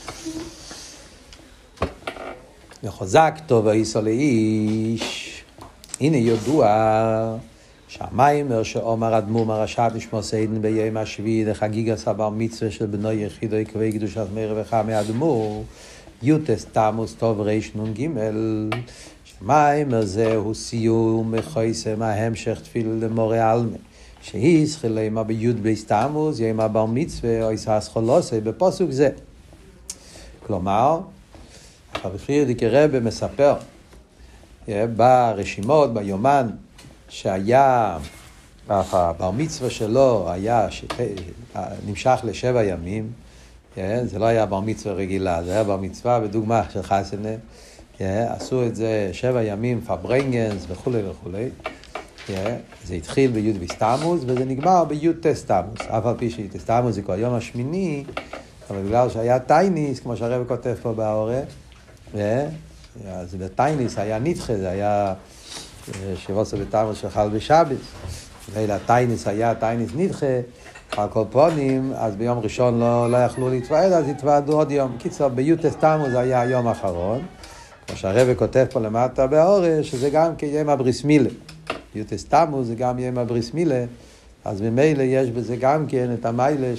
וחזק טוב ויסו לאיש. הנה ידוע שהמיימר שאומר אדמו"ר מרש"ת נשמור סיידן ביום השביעי לחגיגת הבר מצווה של בנו יחידו יקבי קדושת מי רווחה מאדמו"ר יוטס תמוז טוב ריש נון גימל. שהמיימר זה הוא סיום מחויסם ההמשך תפילה למורה אלמה שהיא שחילה עמה ביוד בייס תמוז יום הבר מצווה או ישעס חולוסי בפסוק זה. כלומר הרב פרידיקי רבי מספר ברשימות, ביומן, שהיה, הבר מצווה שלו היה נמשך ל7 ימים, זה לא היה בר מצווה רגילה, זה היה בר מצווה בדוגמה של חסנה, עשו את זה 7 ימים, פברנגנס וכו' וכו'. זה התחיל בי' תמוז וזה נגמר בי' תמוז, אף על פי שי' תמוז זה כבר יום השמיני, אבל בגלל שהיה טייניס, כמו שהרב כותב פה באורה, אז בטייניס היה נדחה, זה היה שבוסו בתמוז שחל בשבת, ואלה הטייניס היה טייניס נדחה, על כל פונים, אז ביום ראשון לא יכלו להתוועד, אז התוועדו עוד יום. קיצור, ביוטס תמוז היה היום האחרון, כמו שהרבא כותב פה למטה באורה, שזה גם כיום הבריס מילה. ביוטס תמוז זה גם יום הבריס מילה, אז ממילא יש בזה גם כן את המיילה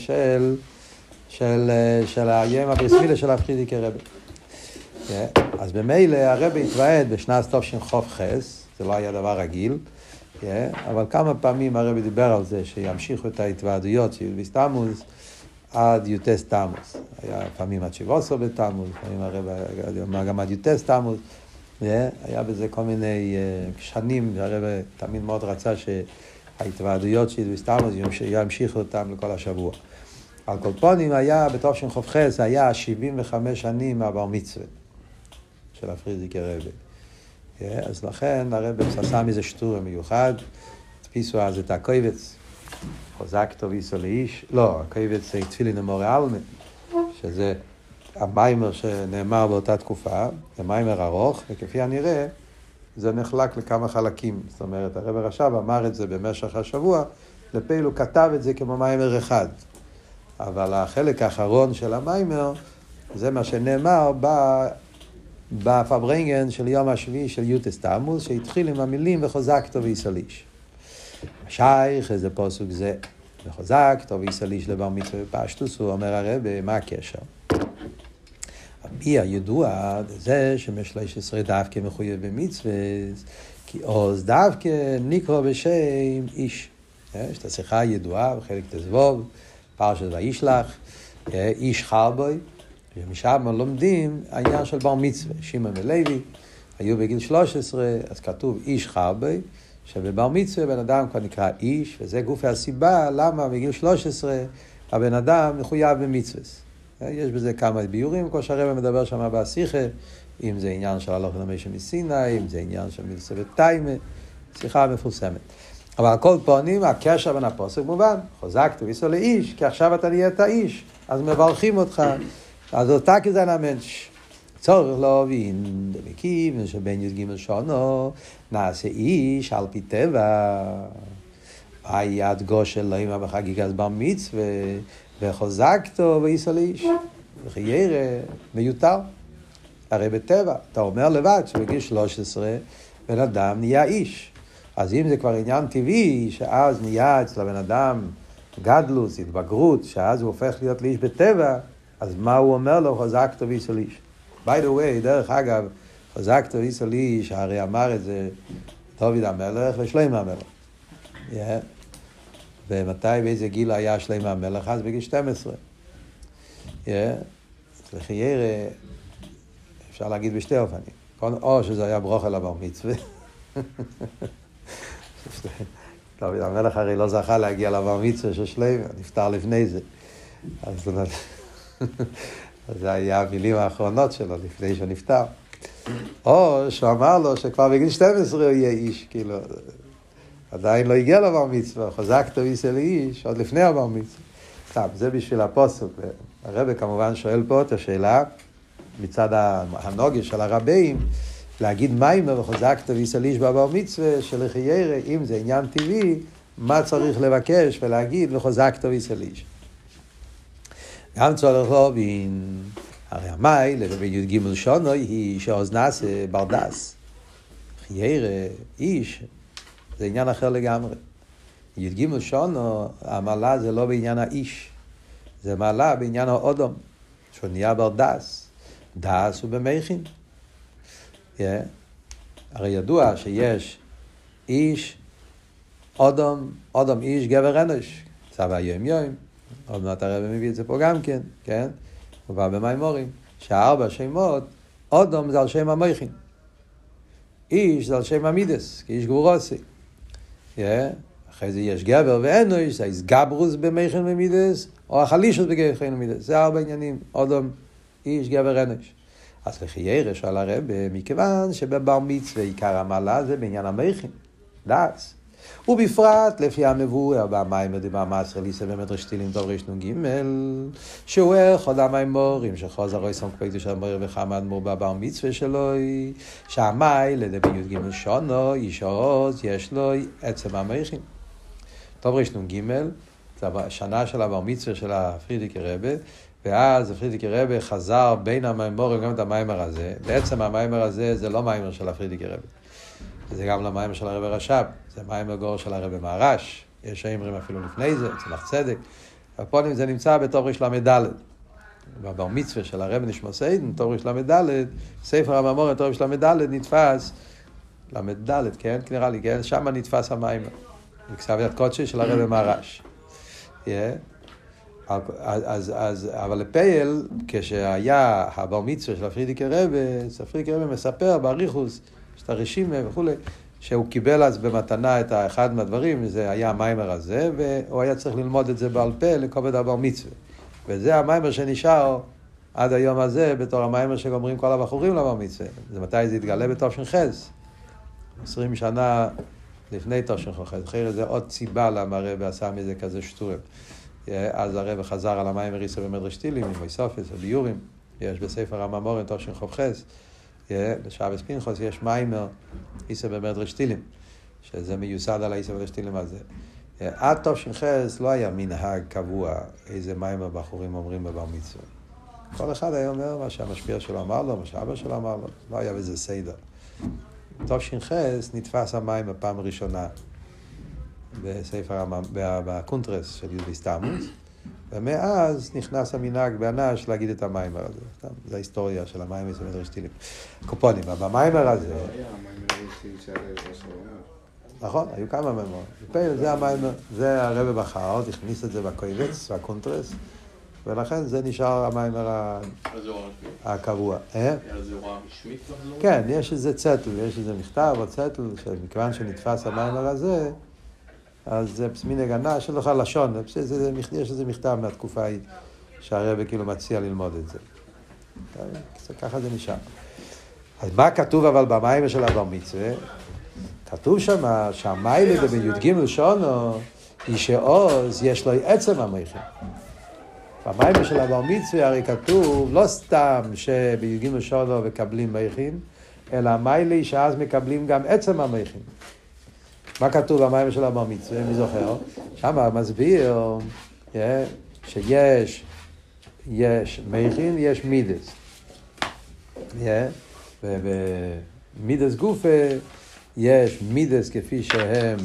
של היום הבריס מילה של הפרידיקי רבא. אז במילא הרבי התוועד בשנת תש"ח, זה לא היה דבר רגיל, אבל כמה פעמים הרבי דיבר על זה שימשיכו את ההתוועדויות של י' תמוז עד י' תמוז. היה פעמים עד שבעשר בתמוז, פעמים הרבי גם עד י' תמוז, היה בזה כל מיני שנים, והרבי תמיד מאוד רצה שההתוועדויות של י' תמוז ימשיכו אותם לכל השבוע. על כל פונים היה בתש"ח היה 75 שנים מהבר מצווה של הפרידיקי רבי. אז לכן הרבי עשה מזה שטור מיוחד, תפיסו אז את הקויבץ, חזק טוב ויסו לאיש, לא, הקויבץ זה תפילין למורה אלמה, שזה המיימר שנאמר באותה תקופה, זה מיימר ארוך, וכפי הנראה, זה נחלק לכמה חלקים. זאת אומרת, הרבי רש"ב אמר את זה במשך השבוע, לפעיל הוא כתב את זה כמו מיימר אחד. אבל החלק האחרון של המיימר, זה מה שנאמר בפברנגן של יום השביעי של י' תמוז, שהתחיל עם המילים וחזק טוב ויסו לאיש. שייך איזה פסוק זה, וחזק טוב ויסו לאיש לבר מצווה בפשטוס, הוא אומר הרבי, מה הקשר? הידוע זה שב-13 דווקא מחויב במצווה, כי עוז דווקא נקרא בשם איש. יש את השיחה הידועה בחלק תזבוב, פרשת וישלח, איש חרבוי, ומשם לומדים העניין של בר מצווה. שמעון ולוי היו בגיל 13, אז כתוב איש חרבוי, שבבר מצווה בן אדם כבר נקרא איש, וזה גוף הסיבה למה בגיל 13 הבן אדם מחויב במצווה. יש בזה כמה ביורים, כמו שהרבא מדבר שם בשיחה, אם זה עניין של הלוך למשה מסיני, אם זה עניין של מצווה ותיימה, שיחה מפורסמת. אבל על כל פנים, הקשר בין הפסוק מובן, חזק טוב ויסו לאיש, כי עכשיו אתה נהיית איש, אז מברכים אותך, אז אותה כזן המנש. צורך להבין, דמקים, שבין י"ג שונו, נעשה איש על פי טבע, היד גושל לא אימא בחגיגת בר מצווה, וחזק טוב ויסו לאיש, וחיירה מיותר. הרי בטבע, אתה אומר לבד שבגיל 13, בן אדם נהיה איש. אז אם זה כבר עניין טבעי, שאז נהיה אצל הבן אדם גדלוס, התבגרות, שאז הוא הופך להיות לאיש בטבע, אז מה הוא אומר לו? חזק טוב ויסו לאיש. by the way, דרך אגב, חזק טוב ויסו לאיש, הרי אמר את זה דוד המלך ושלמה המלך. ומתי באיזה גיל היה שלמה המלך? אז בגיל 12. לחיירה, אפשר להגיד בשתי אופנים. או שזה היה ברוך אל הבר מצווה, דוד המלך הרי לא זכה להגיע לבר מצווה של שלמה, נפטר לפני זה. אז זה היה המילים האחרונות שלו לפני שהוא נפטר. או שהוא אמר לו שכבר בגיל 12 הוא יהיה איש, כאילו, עדיין לא הגיע לבר מצווה, חזק טוב ויסו לאיש, עוד לפני הבר מצווה. טוב, זה בשביל הפסוק. הרבי כמובן שואל פה את השאלה, מצד הנוגה של הרבים, להגיד מיימר וחזק טוב ויסו לאיש בבר מצווה, שלחיירה, אם זה עניין טבעי, מה צריך לבקש ולהגיד וחזק טוב ויסו לאיש. גם צורך להבין, הרי המיילה בי"ג שונו היא שעוז נעשה ברדס. חיירה, איש, זה עניין אחר לגמרי. י"ג שונו, המעלה זה לא בעניין האיש, זה מעלה בעניין האודום, שהוא נהיה ברדס. דס הוא במכין. הרי ידוע שיש איש, אודום, אודום איש, גבר אנוש, צבא יום יום, עוד מעט הרב מביא את זה פה גם כן, כן? הוא בא במיימורים, שהארבע שמות, אודום זה על שם המכין, איש זה על שם המידס, כאיש גבורוסי. אחרי זה יש גבר ואנוש, זה גברוס במכין ומידס, או החלישות במכין ומידס, זה ארבע עניינים, אודום, איש, גבר אנוש. אז לחיירה שואל הרב, מכיוון שבבר מצווה עיקר המעלה זה בעניין המכין, דס. ובפרט לפי המבואר במיימר דמאמר ליסה במדרש תהילים טוב רנ"ג, שהוא אחד המיימורים שחוזר רויסון קפקדוש המויר וכמה אדמו"ר בבר מצווה שלו, שהמיילה בי"ג שונו איש עוז יש לו עצם המכין. טוב רנ"ג זה השנה של הבר מצווה של הפרידיקי רבה, ואז הפרידיקי רבה חזר בין המיימורים גם את המיימר הזה. בעצם המיימר הזה זה לא מיימר של הפרידיקי רבה, זה גם לא מיימר של הרב רש"ב, זה מיימר גור של הרב מהר"ש, יש האמרים אפילו לפני זה, צלח צדק. הפונים זה נמצא בתור ל"ד, בבר מצווה של הרב נשמע סיידן, תור ל"ד, ספר המאמר תור ל"ד נתפס, ל"ד, כן, נראה לי, כן, שם נתפס המיימר, בכתב קודשי של הרב מהר"ש. אבל לפייל, כשהיה הבר מצווה של הפרידיקי רבה, הפרידיקי רבה מספר באריכוס, יש את הרשימה וכו', שהוא קיבל אז במתנה את אחד מהדברים, זה היה המיימר הזה, והוא היה צריך ללמוד את זה בעל פה לכובד הבר מצווה. וזה המיימר שנשאר עד היום הזה, בתור המיימר שגומרים כל הבחורים לבר מצווה. זה מתי זה התגלה בתש"ח, 20 שנה לפני תש"ח. אחרי זה עוד סיבה למה הרב עשה מזה כזה שטורם. אז הרב חזר על המיימר איסה במדרש תהילים, עם מויסופס וביורים, יש בספר המאמרים תש"ח, בשבס פנחס יש מיימר איסה במדרש תהילים, שזה מיוסד על האיסה במדרש תהילים הזה. עד תש"ח לא היה מנהג קבוע איזה מיימר בחורים אומרים בבר מצווה. כל אחד היה אומר מה שהמשפיע שלו אמר לו, מה שאבא שלו אמר לו, לא היה בזה סדר. תש"ח נתפס המיימר פעם ראשונה בספר, בקונטרס של י"ב תמוז, ומאז נכנס המנהג באנש להגיד את המיימר הזה. זה ההיסטוריה של המיימר של מדרש תהילים. קופונים, אבל במיימר הזה... נכון, היו כמה מיימר. זה המיימר, זה הרב בחר, הכניס את זה בקויבץ, בקונטרס, ולכן זה נשאר המיימר הקבוע. היה זה הוראה רשמית? כן, יש איזה צטל, יש איזה מכתב או צטל, שמכיוון שנתפס המיימר הזה, אז זה מין הגנה של לך לשון, יש איזה מכתב מהתקופה ההיא, שהרבא כאילו מציע ללמוד את זה. ככה זה נשאר. אז מה כתוב אבל במיימר של הבר מצווה? כתוב שם שהמיילה בי"ג שונו, איש עוז יש לו עצם המכין. במיימר של הבר מצווה הרי כתוב לא סתם שבי"ג שונו מקבלים מכין, אלא המיילה שאז מקבלים גם עצם המכין. מה כתוב במיימר של הבר מצווה? מי זוכר? שם מסביר שיש מכין, יש מידס. ובמידס גופה יש מידס כפי שהם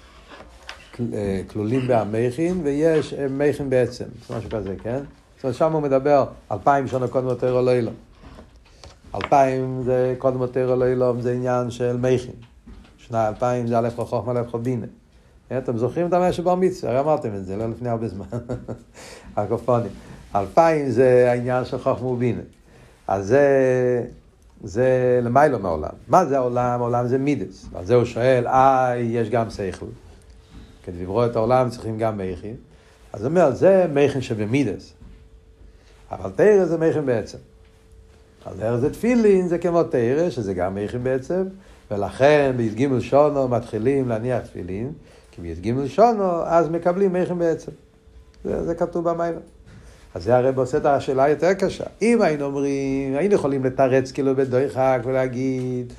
כלולים בהמכין, ויש מכין בעצם. זה משהו כזה, כן? זאת אומרת, שם הוא מדבר 2000 שנה קודם יותר או לילה. 2000 זה קודם יותר או לילה, זה עניין של מכין. שנה 2000 זה א' חוכמה א' חבינה. אתם זוכרים את המאה שבר מצווה? הרי אמרתם את זה, לא לפני הרבה זמן. הקופונים. 2000 זה העניין של חוכמה ובינה. אז זה למיילו מהעולם. מה זה העולם? העולם זה מידס. על זה הוא שואל, יש גם שכל. כדי לברוא את העולם צריכים גם מכין. אז הוא אומר, זה מכין שבמידס. אבל תרא זה מכין בעצם. אז תרא זה תפילין, זה כמו תרא, שזה גם מכין בעצם. ולכן בי"ג שונו מתחילים להניח תפילין, כי בי"ג שונו אז מקבלים מכין בעצם. זה כתוב במיימר. אז זה הרב עושה את השאלה יותר קשה. אם היינו אומרים, היינו יכולים לתרץ כאילו בדויחק ולהגיד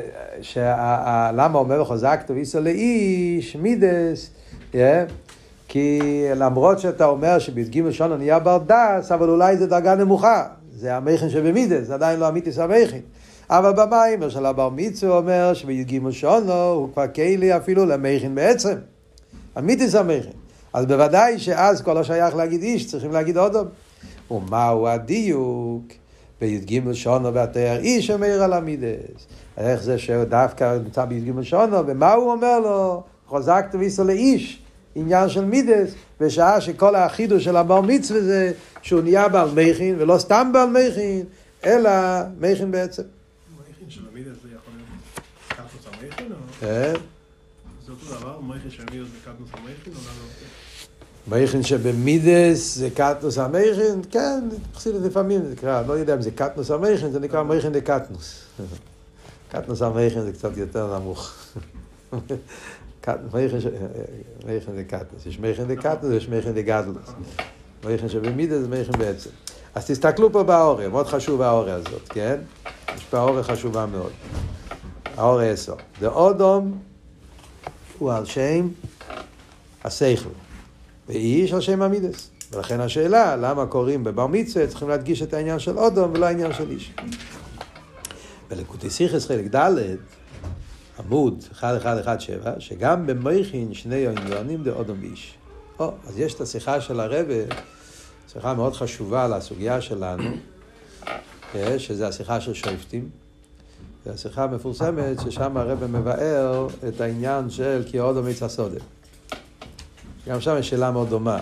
למה אומר חזק טוב איסו לאיש, מידס, כי למרות שאתה אומר שבי"ג שונו נהיה בר דס, אבל אולי זה דרגה נמוכה. זה המכין שבמידס, זה עדיין לא אמיתיס המכין. אבל במיימר של הבר מצווה אומר שבי"ג שונו הוא כבר כלי אפילו למכין בעצם. אמיתיס המכין. אז בוודאי שאז כל השייך להגיד איש, צריכים להגיד אודום. ומהו הדיוק? בי"ג שונו והתאר איש אומר על המידס. איך זה שדווקא נמצא בי"ג שונו, ומה הוא אומר לו? חוזקת ויסו לאיש. עניין של מידס, בשעה שכל החידוש של הבר מצווה זה שהוא נהיה בעל מכין, ולא סתם בעל מכין, אלא מכין בעצם. מכין של המידס זה יכול להיות קטנוס המכין? כן. זה אותו דבר? מכין של המידס זה קטנוס המכין? או לא? מכין שבמידס זה קטנוס המכין? כן, לפעמים זה נקרא, לא יודע אם זה קטנוס המכין, זה נקרא מכין דקטנוס. קטנוס המכין זה קצת יותר נמוך. מכין דקטנוס, יש מכין דקטנוס ויש מכין דגדלוס. מכין שבמידס זה מכין בעצם. אז תסתכלו פה באוריה, מאוד חשוב האוריה הזאת, כן? יש פה האוריה חשובה מאוד. האוריה 10. דאודום הוא על שם השכל, ואיש על שם המידס. ולכן השאלה, למה קוראים בבר מצווה, צריכים להדגיש את העניין של אודום ולא העניין של איש. בליקוטי שיחס חלק ד' עמוד 1117, שגם במכין שני העניינים דאודום ואיש. אז יש את השיחה של הרבי, שיחה מאוד חשובה על הסוגיה שלנו, שזה השיחה של שופטים. זו השיחה מפורסמת ששם הרבי מבאר את העניין של כי אודום עץ הסודה. גם שם יש שאלה מאוד דומה.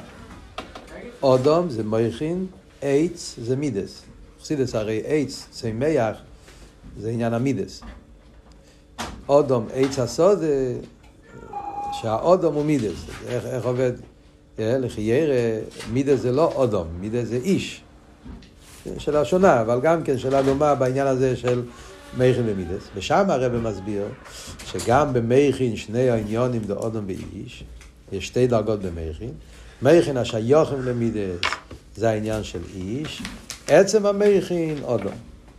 אודום זה מכין, עץ זה מידס. חסידס הרי עץ, צמח, זה עניין המידס. אודום עץ הסודה, שהאודום הוא מידס. איך עובד? לחיירה, מידס זה לא אודום, מידס זה איש. שאלה שונה, אבל גם כן שאלה דומה בעניין הזה של מכין ומידס. ושם הרב מסביר שגם במכין שני העניונים דאודום ואיש, יש שתי דרגות במכין. מכין השייכים למידס זה העניין של איש, עצם המכין אודום.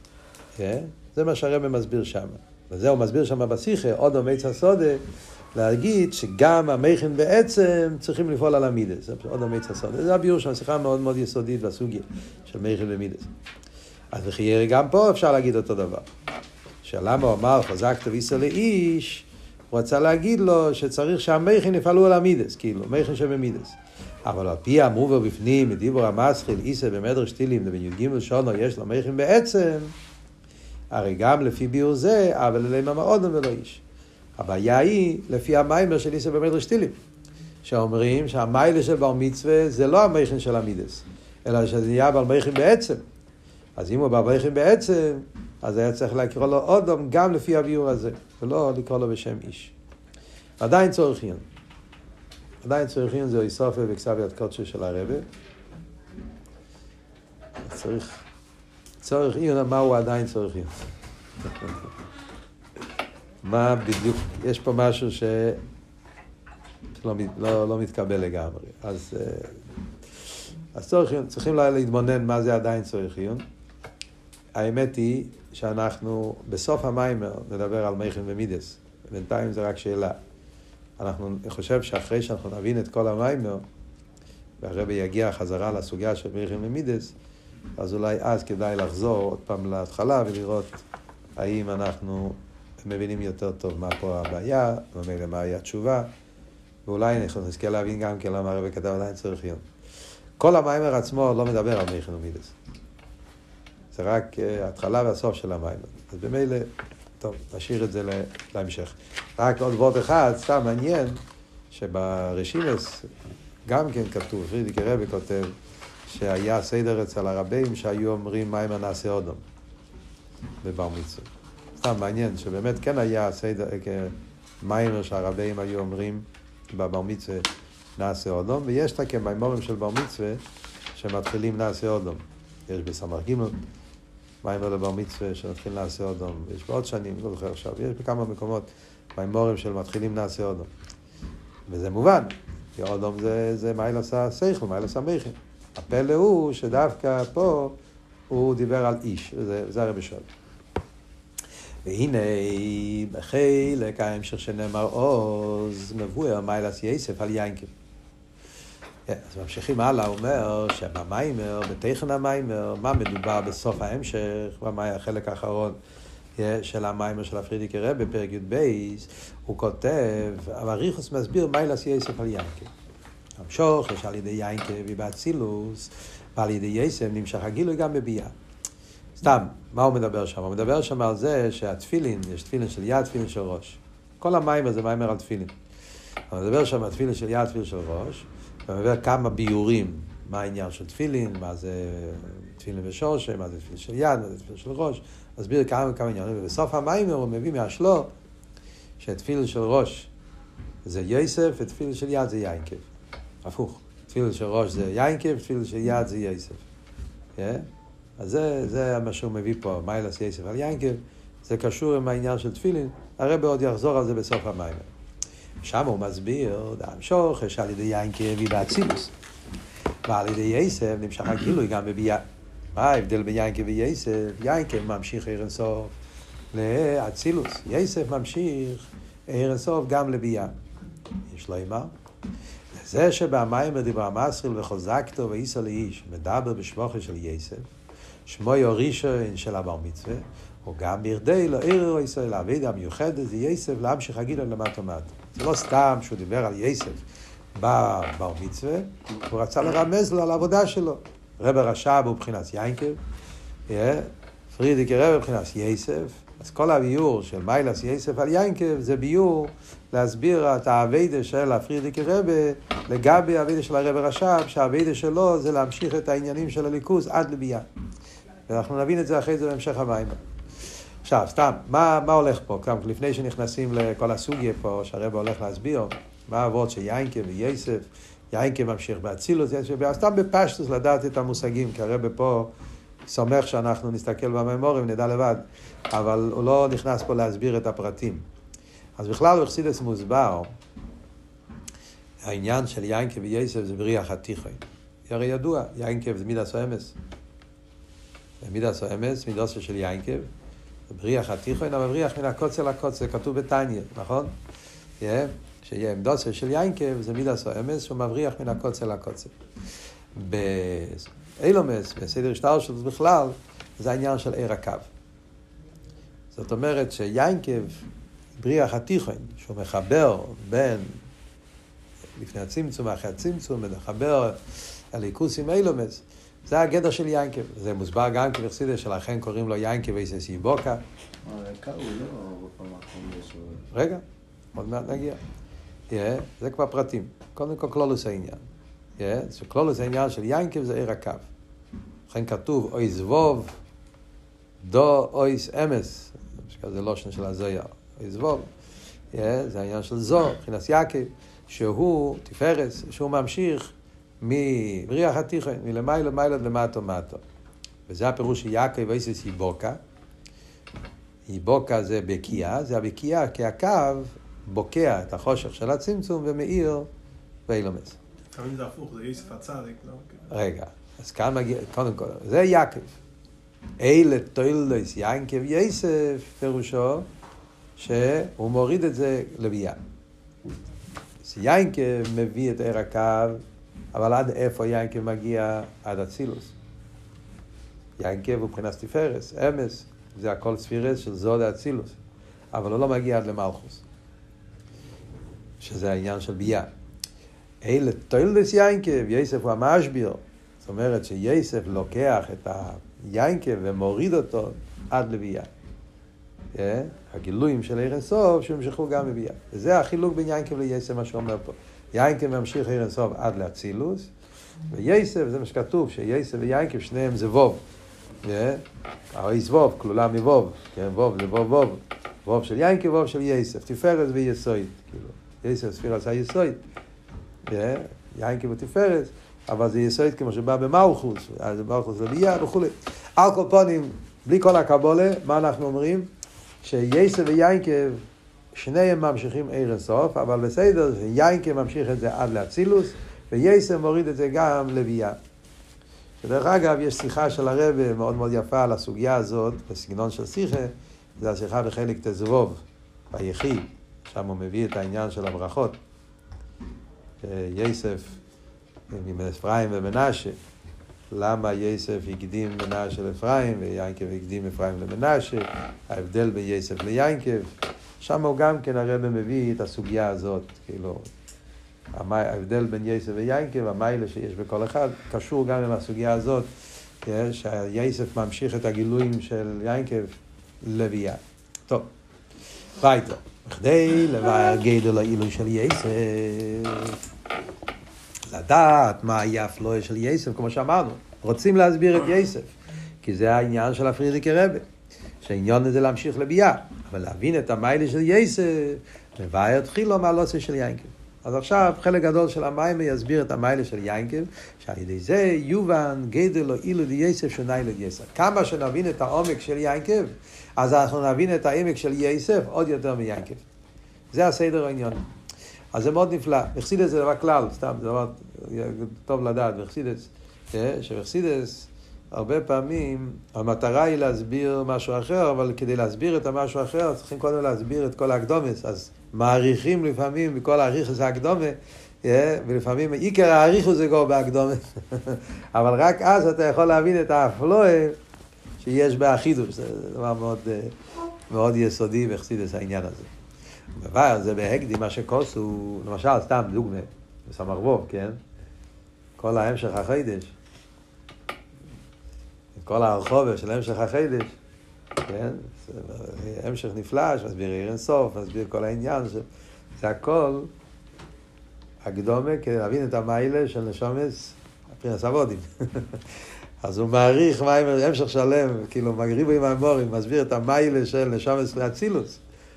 זה מה שהרב מסביר שם. וזה הוא מסביר שם בשיחה, אודום עץ הסודה, להגיד שגם המכין בעצם צריכים לפעול על המידס. אודום עץ הסודה. זה הביור שם, שיחה מאוד מאוד יסודית בסוגיה של מכין ומידס. אז וכי גם פה אפשר להגיד אותו דבר. שלמה הוא אמר, חזקת ויסו לאיש, הוא רצה להגיד לו שצריך שהמכין יפעלו על המידס, כאילו, מכין שבמידס. אבל על פי המובר בפנים, מדיבור המסחיל, איסה במדרש תהילים, ובי"ג שונו יש לו מכין בעצם, הרי גם לפי ביור זה, אבל אליהם אודום ולא איש. הבעיה היא לפי המיימר של איסה במדרש תהילים, שאומרים שהמיילה של בר מצווה זה לא המכין של המידס, אלא שזה נהיה בעל מכין בעצם. אז אם הוא בעל מכין בעצם, אז היה צריך לקרוא לו אודום גם לפי הביור הזה, ולא לקרוא לו בשם איש. עדיין צורך עיון. עדיין צורך עיון זה איסופה וכסביית קודשו של הרבי. צורך עיון, מה הוא עדיין צורך עיון? מה בדיוק, יש פה משהו לא מתקבל לגמרי. אז צורך עיון, צריכים להתבונן מה זה עדיין צורך עיון. האמת היא שאנחנו בסוף המיימר נדבר על מכין ומידס. בינתיים זה רק שאלה. אני חושב שאחרי שאנחנו נבין את כל המיימר, והרבי יגיע חזרה לסוגיה של מכין ומידס, אז אולי אז כדאי לחזור עוד פעם להתחלה ולראות האם אנחנו מבינים יותר טוב מה פה הבעיה, מה היה התשובה, ואולי נזכה להבין גם כן למה הרבי כתב עדיין צריך עיון. כל המיימר עצמו לא מדבר על מכין ומידס. זה רק ההתחלה והסוף של המיימר. אז במילא, טוב, נשאיר את זה להמשך. רק עוד וורט אחד, סתם מעניין, שברשימס גם כן כתוב, פרידיק רבי כותב, שהיה סדר אצל הרבים שהיו אומרים מיימר נעשה אודום בבר מצווה. סתם מעניין שבאמת כן היה סדר, מיימר שהרבים היו אומרים בבר מצווה נעשה אודום, ויש לה כמיימורים של בר מצווה שמתחילים נעשה אודום. יש בסמ"ך ג' מיימר לבר מצווה שנתחיל נעשה אודום, יש בעוד שנים, לא זוכר עכשיו, יש בכמה מקומות מיימורים של מתחילים נעשה אודום. וזה מובן, כי אודום זה מיילס השכל, מיילס המכין. הפלא הוא שדווקא פה הוא דיבר על איש, וזה הרבי שואל. והנה בחלק ההמשך שנאמר עוז מבואר מיילס יסף על יינקב. אז ממשיכים הלאה, הוא אומר שבמיימר, בתכן המיימר, מה מדובר בסוף ההמשך, החלק האחרון של המיימר של הפרידיקי רבי בפרק י"ב, הוא כותב, אריכוס מסביר מיילס יוסף על ינקב. המשוך יש על ידי ינקב ובאצילוס, ועל ידי יוסף נמשך הגילוי גם בביאה. סתם, מה הוא מדבר שם? הוא מדבר שם על זה שהתפילין, יש תפילין של יד, תפילין של ראש. כל המיימר זה מיימר על תפילין. הוא מדבר שם על תפילין של יד, תפילין של ראש, ומדבר כמה ביורים, מה העניין של תפילין, מה זה תפילין ושורש, מה זה תפילין של יד, מה זה תפילין של ראש, מסביר כמה עניינים, ובסוף המיימר הוא מביא מהשלו, שתפילין של ראש זה יוסף, ותפילין של יד זה ינקב. הפוך, תפילין של ראש זה ינקב, תפילין של יד זה יוסף. אז זה מה שהוא מביא פה, מיילס יוסף על ינקב, זה קשור עם העניין של תפילין, הרב עוד יחזור על זה בסוף המיימר. שם הוא מסביר, המשוך יש על ידי ינקב ובאצילוס, ועל ידי יוסף נמשך הגילוי גם בביאה. מה ההבדל בין ינקב ויוסף? ינקב ממשיך עיר אינסוף לאצילוס, יוסף ממשיך עיר אינסוף גם לביאה. יש לו אמר, זה שבמיימר דיבר המסריל וחוזקתו ואיסו לאיש, מדבר בשבוחה של יוסף, שמו יורישו של הבר מצווה, הוא גם בירדי לא עיר איסו לעבד המיוחדת, זה יוסף להמשיך הגילוי למטה מטה. זה לא סתם שהוא דיבר על יוסף בבר מצווה, הוא רצה לרמז לו על העבודה שלו. רב הרש"ב הוא מבחינת ינקב, פרידיקי רבי מבחינת יוסף, אז כל הביור של מיילס יוסף על ינקב זה ביור להסביר את העבודה של הפרידיקי רבי לגבי העבודה של הרב הרש"ב, שהעבודה שלו זה להמשיך את העניינים של הליכוז עד לביאה. ואנחנו נבין את זה אחרי זה בהמשך המיימר. עכשיו, סתם, מה הולך פה? לפני שנכנסים לכל הסוגיה פה, שהרב הולך להסביר, מה העבוד של ינקב ויוסף, ינקב ממשיך באצילוס, סתם בפשטוס לדעת את המושגים, כי הרב פה סומך שאנחנו נסתכל בממורים, נדע לבד, אבל הוא לא נכנס פה להסביר את הפרטים. אז בכלל בחסידות מוסבר, העניין של ינקב ויוסף זה בריח התיכון. הרי ידוע, ינקב זה מידס האמס. מידס האמס, מידס של ינקב, בריח התיכון, אבל בריח מן הקוצר לקוצר, כתוב בתניא, נכון? שיהיה עמדוסה של ינקב, זה מידס האמס, שהוא מבריח מן הקוצר לקוצר. באילומס, בסדר שטר של זה בכלל, זה העניין של עיר הקו. זאת אומרת שיינקב, בריח התיכון, שהוא מחבר בין, לפני הצמצום, אחרי הצמצום, מחבר הליכוס עם אילומס, זה הגדר של ינקב. זה מוסבר גם כבחסידה שלכן קוראים לו ינקב איסס יבוקה. הקו הוא לא בפעם האחרונה. רגע, עוד מעט נגיע. זה כבר פרטים. קודם כל כלולוס העניין. כלולוס העניין של ינקב זה עיר הקו. לכן כתוב אויס ווב, דו אויס אמס. זה לא שנה של הזויה. אויס ווב. זה העניין של זו, מבחינת יעקב, שהוא תפארס, שהוא ממשיך מבריח התיכון, מלמעלה למעלה למטה מטה. וזה הפירוש של יעקב איסס יבוקה. יבוקה זה בקיעה, זה הבקיעה, כי הקו בוקע את החושך של הצמצום ומאיר ואילומס. תמיד זה הפוך, זה יוסף הצדיק, לא? רגע, אז כאן מגיע, קודם כל, זה יעקב. אלה תולדות ינקב יוסף, פירושו שהוא מוריד את זה לביאה. ינקב מביא את עיר הקו, אבל עד איפה ינקב מגיע? עד אצילוס. ינקב הוא מבחינת תפארס, אמס, זה הכל ספירס של זוד האצילוס, אבל הוא לא מגיע עד למלכוס, שזה העניין של ביאה. אלה תולדות ינקב, יוסף הוא המשביר, זאת אומרת שיוסף לוקח את היינקב ומוריד אותו עד לביאה. הגילויים של עיר אינסוף שהמשכו גם בביאה. וזה החילוק בין ינקב ליוסף, מה שאומר פה. ינקב ממשיך עיר אינסוף עד לאצילוס, ויוסף, זה מה שכתוב, שיוסף ויינקב שניהם זה ווב. האיס ווב, כלולה מבוב, ווב זה ווב ווב. ווב של ינקב, ווב של יוסף, תפארת ויסוית. יוסף ספירה עשה יסוית. ינקב ותפארת, אבל זה יסוית כמו שבא במלכוס, אז במלכוס זה ביאה וכו'. על כל פנים, בלי כל הקבולה, מה אנחנו אומרים? שיוסף ויינקב שניהם ממשיכים עיר אינסוף, אבל בסדר, ינקב ממשיך את זה עד לאצילוס, ויוסף מוריד את זה גם לביאה. ודרך אגב, יש שיחה של הרב מאוד מאוד יפה על הסוגיה הזאת, בסגנון של שיחה, זה השיחה בחלק תזבוב, ביחי, שם הוא מביא את העניין של הברכות. יוסף אפרים ומנשה. למה יוסף הקדים מנשה לאפרים ויינקב הקדים אפרים למנשה, ההבדל בין יוסף ליינקב. שם הוא גם כן הרב מביא את הסוגיה הזאת, כאילו, ההבדל בין יוסף ויינקב, המיילה שיש בכל אחד, קשור גם עם הסוגיה הזאת, שיוסף ממשיך את הגילויים של יינקב לביאה. טוב, ביתו. בכדי לבאר גדול העילוי של יוסף, לדעת מה היה הפלואה של יוסף, כמו שאמרנו, רוצים להסביר את יוסף, כי זה העניין של הפרידיקי רבי, שהעניין הזה להמשיך לביאה, אבל להבין את המיילה של יוסף, לבאר תחילו מהלוסה של יינקב. אז עכשיו חלק גדול של המים יסביר את המיילה של יינקב, שעל ידי זה יובן גדול העילוי ליוסף שונה ליוסף. כמה שנבין את העומק של יינקב, אז אנחנו נבין את העמק של יוסף עוד יותר מיינקב. זה הסדר העניין. אז זה מאוד נפלא. בחסידס זה דבר כלל, סתם, זה דבר טוב לדעת. בחסידס, שבחסידס הרבה פעמים המטרה היא להסביר משהו אחר, אבל כדי להסביר את המשהו אחר צריכים קודם להסביר את כל ההקדומס. אז מעריכים לפעמים בכל העריכס ההקדומה, ולפעמים עיקר העריכוס זה גור בהקדומה. אבל רק אז אתה יכול להבין את האפלואה שיש באחידוס. זה דבר מאוד, מאוד יסודי בחסידס העניין הזה. דבר זה בהקדים מה שקוס הוא, למשל, סתם דוגמה, בסמ"ך וו, כן? כל ההמשך החידש, כל הרחובה של המשך החידש, כן? זה המשך נפלא, שמסביר עיר אינסוף, מסביר כל העניין, זה הכל הקדומה כדי להבין את המיילה של נשומס הפרינס אבודים. אז הוא מעריך מה המשך שלם, כאילו מגריב עם האמורים, מסביר את המיילה של נשומס לאצילוס.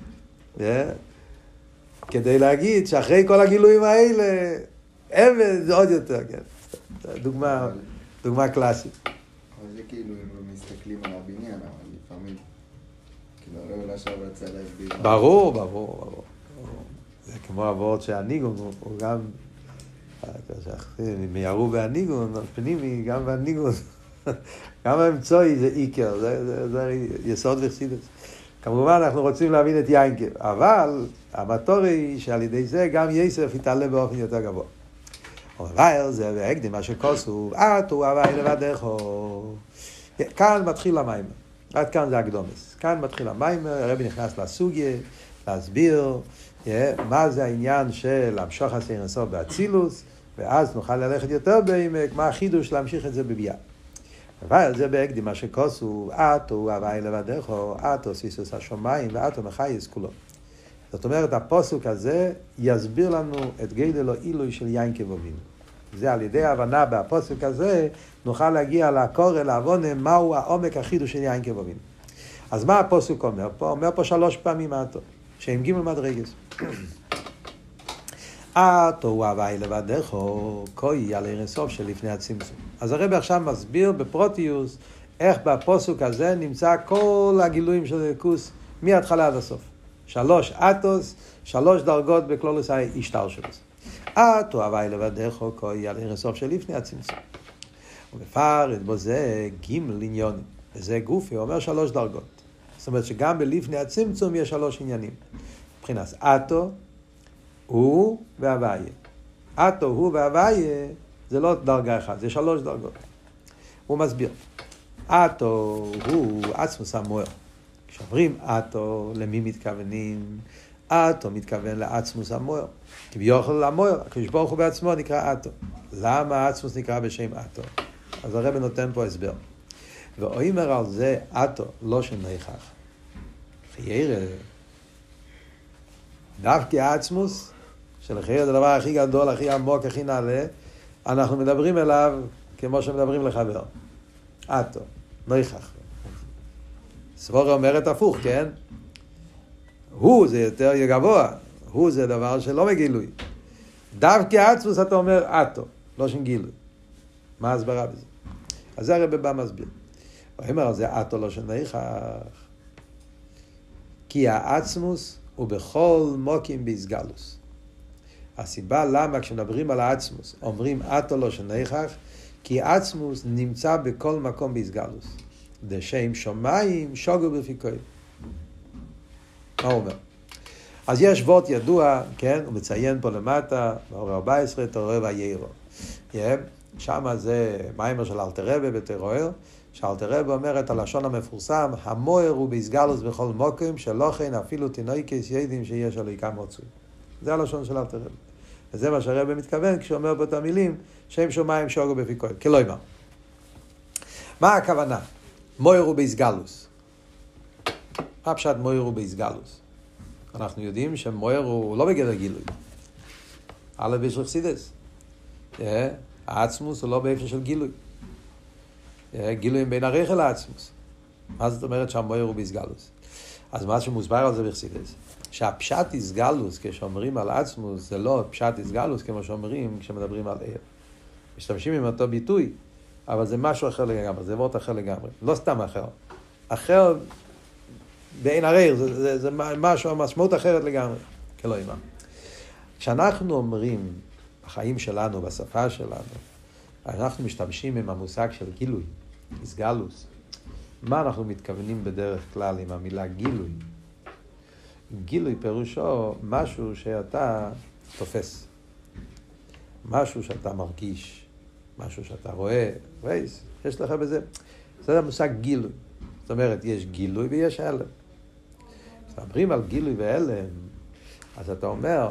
כדי להגיד שאחרי כל הגילויים האלה, עבד זה עוד יותר, כן. דוגמה קלאסית. אבל זה כאילו, אם לא מסתכלים על הבניין, אבל לפעמים, כאילו, לא אולי עכשיו רצה להסביר. ברור. זה כמו העבוד שהניגון, הוא גם, מיירו בהניגון, פנימי, גם בהניגון, גם האמצעי זה איקר, זה יסוד וחסידות. כמובן אנחנו רוצים להבין את יינקב, אבל המטור היא שעל ידי זה גם יוסף יתעלה באופן יותר גבוה. אבל זה בהקדים מה שכוסו, הוא הווי לבדךו. כאן מתחיל המים, עד כאן זה הקדומס. כאן מתחיל המים, הרבי נכנס לסוגיה, להסביר מה זה העניין של המשוך עשיר אינסוף באצילוס, ואז נוכל ללכת יותר בעמק, מה החידוש להמשיך את זה בביאה. אבל זה בהקדים מה שכוסו, הוא הווי לבדךו, סיסוס השומיים, מחייס כולו. זאת אומרת, הפסוק הזה יסביר לנו את גדול העילוי של יינקב אבינו. זה על ידי ההבנה בפסוק הזה, נוכל להגיע לקורא, להבונה, מהו העומק החידוש של יינקב אבינו. אז מה הפסוק אומר פה? אומר פה 3 פעמים אתו, שהם ג' מדרגס. הוא הווי לבדךו, כוי על עיר אינסוף שלפני הצמצום. אז הרב עכשיו מסביר בפרוטיוס, איך בפסוק הזה נמצא כל הגילויים של אלוקות, מההתחלה עד הסוף. 3 אתוס, 3 דרגות בכלולוס ההשתר שלו. הוא הווי לבדךו, כוי על עיר אינסוף שלפני הצמצום. ומפרט בו זה ג' עניונים. וזה גופי, הוא אומר 3 דרגות. זאת אומרת שגם בלפני הצמצום יש 3 עניינים. מבחינת אתו, הוא והוויה. אתו, הוא והוויה, זה לא דרגה אחת, זה 3 דרגות. הוא מסביר. אתו, הוא עצמוס המוער. כשאומרים אתו, למי מתכוונים? אתו מתכוון לעצמוס המוער. כביכול המוער, הקדוש ברוך הוא בעצמו נקרא אתו. למה עצמוס נקרא בשם אתו? אז הרב נותן פה הסבר. ואומר על זה אתו, לא שנכח. חיירה. דווקא עצמוס, שלחיירה זה הדבר הכי גדול, הכי עמוק, הכי נעלה, אנחנו מדברים אליו כמו שמדברים לחבר. אתו, נכח. סבורה אומרת הפוך, כן? הוא זה יותר גבוה, הוא זה דבר שלא מגילוי. דווקא עצמוס אתה אומר אתו, לא שגילוי. מה ההסברה בזה? אז זה הרב בא מסביר. הוא אומר על זה אתו לא שנכח. כי העצמוס הוא בכל מוקים בהסגלוס. הסיבה למה כשמדברים על העצמוס אומרים אתו לא שנכח, כי עצמוס נמצא בכל מקום בהסגלוס. דשם שמיים שוגו בפיקוי. מה הוא אומר? אז יש וורט ידוע, כן? הוא מציין פה למטה, באור 14, תעורר ויירו. שם זה מיימר של אלתר רבי בתרוער, שאלתר רבי אומר את הלשון המפורסם, המוהר הוא בהסגלוס בכל מוקם, שלא כן אפילו תינוקס יודעים שיש אלוהיקם רצוי. זה הלשון של אלתר רבי. וזה מה שהרבי מתכוון כשאומר פה את המילים, שם שמיים שוגו בפי כהן. כלומר, מה הכוונה? מוהר הוא בהסגלוס. מה פשט מוהר הוא בהסגלוס? אנחנו יודעים שמוהר הוא לא בגדר גילוי. א' יש חסידס. העצמוס הוא לא באיפה של גילוי. גילוי בין הרייך לעצמוס. מה זאת אומרת שהמוהר הוא בהסגלוס? אז מה שמוסבר על זה בחסידס, שהפשט הסגלוס כשאומרים על עצמוס זה לא פשט הסגלוס כמו שאומרים כשמדברים על עיר. משתמשים עם אותו ביטוי, אבל זה משהו אחר לגמרי, זה וורט אחר לגמרי. לא סתם אחר. אחר בעין הרייך, זה משהו, משמעות אחרת לגמרי. כלא אימה. כשאנחנו אומרים בחיים שלנו, בשפה שלנו, אנחנו משתמשים עם המושג של גילוי, הסגלוס. מה אנחנו מתכוונים בדרך כלל עם המילה גילוי? גילוי פירושו משהו שאתה תופס, משהו שאתה מרגיש, משהו שאתה רואה, וייס, יש לך בזה. זה המושג גילוי. זאת אומרת, יש גילוי ויש הלם. כשאומרים על גילוי והלם, אז אתה אומר,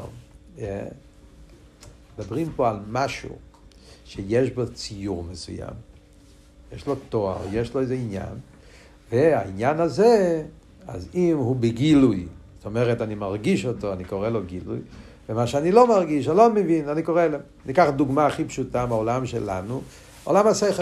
מדברים פה על משהו שיש בו ציור מסוים, יש לו תואר, יש לו איזה עניין, והעניין הזה, אז אם הוא בגילוי, זאת אומרת אני מרגיש אותו, אני קורא לו גילוי, ומה שאני לא מרגיש, אני לא מבין, אני קורא לו. ניקח דוגמה הכי פשוטה מהעולם שלנו, עולם השכל.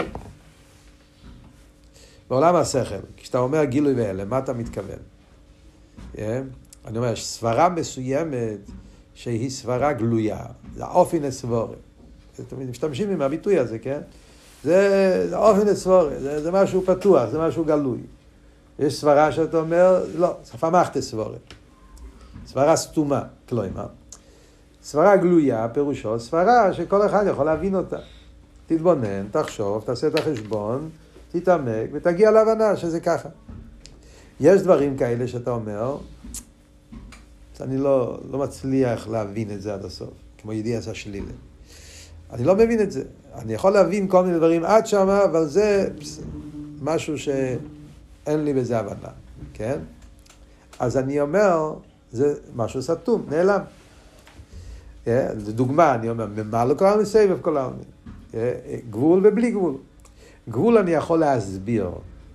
בעולם השכל, כשאתה אומר גילוי והלם, מה אתה מתכוון? אני אומר, סברה מסוימת שהיא סברה גלויה, זה אופן הסבורה. תמיד משתמשים עם הביטוי הזה, כן? זה אופן הסבורה, זה משהו פתוח, זה משהו גלוי. יש סברה שאתה אומר, לא, שפה מחת סבורה. סברה סתומה, כלומר. סברה גלויה, פירושו, סברה שכל אחד יכול להבין אותה. תתבונן, תחשוב, תעשה את החשבון, תתעמק ותגיע להבנה שזה ככה. יש דברים כאלה שאתה אומר, אני לא מצליח להבין את זה עד הסוף, כמו ידיע עשה שלילה. אני לא מבין את זה. אני יכול להבין כל מיני דברים עד שמה, אבל זה משהו שאין לי בזה הבנה, כן? אז אני אומר, זה משהו סתום, נעלם. לדוגמה, אני אומר, ממה לא קרה מסבב כל העולם? גבול ובלי גבול. גבול אני יכול להסביר,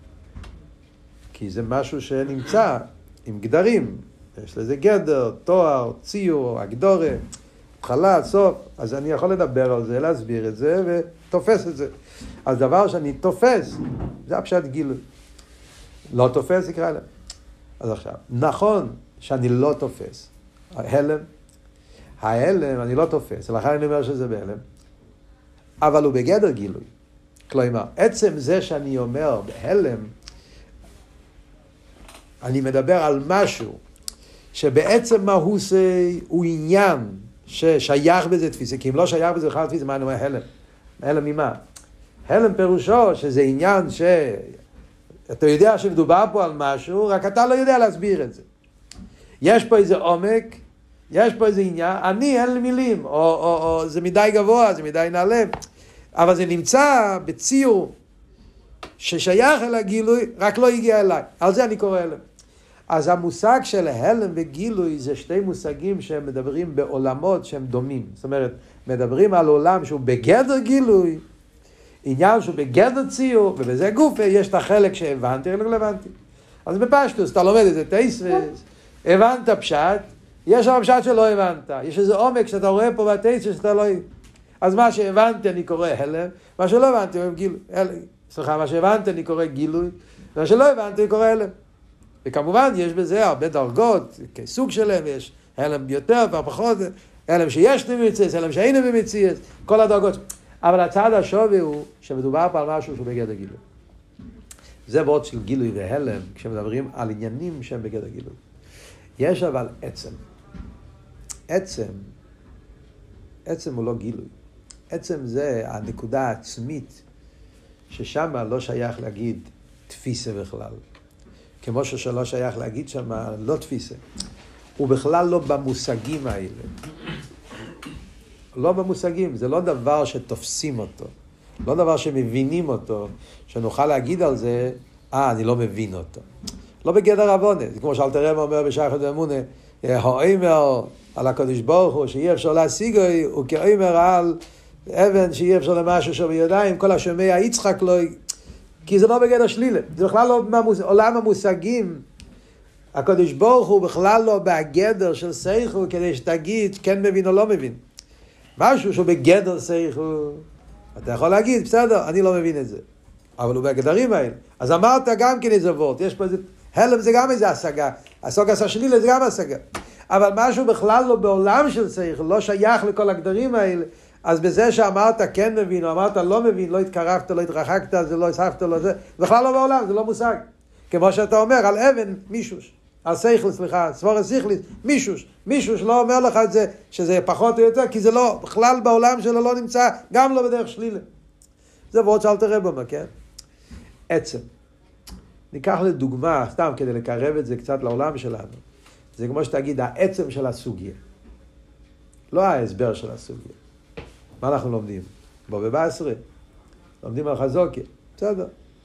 כי זה משהו שנמצא עם גדרים. יש לזה גדר, תואר, ציור, הגדורה, התחלה, סוף. אז אני יכול לדבר על זה, להסביר את זה ותופס את זה. אז דבר שאני תופס, זה הפשט גילוי. לא תופס, יקרא להם. אז עכשיו, נכון שאני לא תופס. ההלם אני לא תופס, לכן אני אומר שזה בהלם. אבל הוא בגדר גילוי. כלומר, עצם זה שאני אומר בהלם, אני מדבר על משהו שבעצם מה הוא עושה הוא עניין ששייך בזה תפיסה, כי אם לא שייך בזה בכלל תפיסה, מה אני אומר הלם? הלם ממה? הלם פירושו שזה עניין שאתה יודע שמדובר פה על משהו, רק אתה לא יודע להסביר את זה. יש פה איזה עומק, יש פה איזה עניין, אין לי מילים, או זה מדי גבוה, זה מדי נעלה, אבל זה נמצא בציור ששייך אל הגילוי, רק לא הגיע אליי. על זה אני קורא הלם. אז המושג של הלם וגילוי זה שתי מושגים שהם מדברים בעולמות שהם דומים. זאת אומרת, מדברים על עולם שהוא בגדר גילוי, עניין שהוא בגדר ציור, ובזה גוף יש את החלק שהבנתי, לא הבנתי. אז בפשטוס, אתה לומד את זה תייסרס, הבנת פשט, יש שם פשט שלא הבנת. יש איזה עומק שאתה רואה פה בתייסרס שאתה לא... אז מה שהבנתי אני קורא הלם, מה שלא הבנתי הוא גילוי. סליחה, מה שהבנתי אני קורא גילוי, מה שלא הבנתי אני קורא הלם. וכמובן יש בזה הרבה דרגות, כסוג שלהם, יש הלם יותר ופחות, הלם שיש במציאות, הלם שאין במציאות, כל הדרגות. אבל הצד השווה הוא שמדובר פה על משהו שהוא בגדר גילוי. זה בעוד של גילוי והלם, כשמדברים על עניינים שהם בגדר גילוי. יש אבל עצם הוא לא גילוי. עצם זה הנקודה העצמית, ששם לא שייך להגיד תפיסה בכלל. כמו שלא שייך להגיד שם לא תפיסה. הוא בכלל לא במושגים האלה. לא במושגים, זה לא דבר שתופסים אותו, לא דבר שמבינים אותו, שנוכל להגיד על זה, אני לא מבין אותו. לא בגדר עוונה, זה כמו שאלתר רבי אומר בשייכות ואמונה, האומר על הקדוש ברוך הוא שאי אפשר להשיגו, הוא כאומר על אבן שאי אפשר למשהו שבידיים, כל השומע יצחק לו, כי זה לא בגדר שלילה, זה בכלל לא עולם המושגים, הקדוש ברוך הוא בכלל לא בגדר של שכל כדי שתגיד כן מבין או לא מבין. משהו שהוא בגדר שכל, אתה יכול להגיד, בסדר, אני לא מבין את זה. אבל הוא בגדרים האלה. אז אמרת גם כן איזה וורט, יש פה איזה, הלם זה גם איזה השגה, הסוג השלילה זה גם השגה. אבל משהו בכלל לא בעולם של שכל, לא שייך לכל הגדרים האלה, אז בזה שאמרת כן מבין, או אמרת לא מבין, לא התקרבת, לא התרחקת, זה לא הספת, לא זה, בכלל לא בעולם, זה לא מושג. כמו שאתה אומר, על אבן, מישוש. על שכל, סליחה, סבור שכליס, מישוש לא אומר לך את זה, שזה פחות או יותר, כי זה לא, בכלל בעולם שלו לא נמצא, גם לא בדרך שלילה. זה ועוד שאלתר רבי אומר, כן? עצם. ניקח לדוגמה, סתם כדי לקרב את זה קצת לעולם שלנו, זה כמו שתגיד, העצם של הסוגיה. לא ההסבר של הסוגיה. מה אנחנו לומדים? ב-14. לומדים על חזוקיה. בסדר.